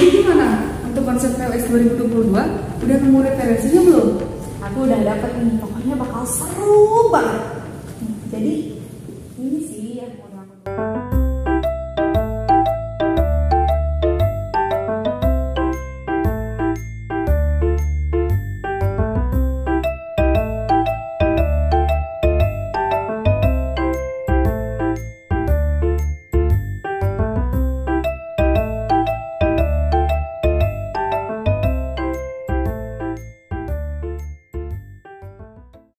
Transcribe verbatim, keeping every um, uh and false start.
Jadi gimana untuk konsep P L S dua ribu dua puluh dua? Udah nemu referensinya belum? Aku udah dapet nih, pokoknya bakal seru banget. Jadi ini sih yang mau aku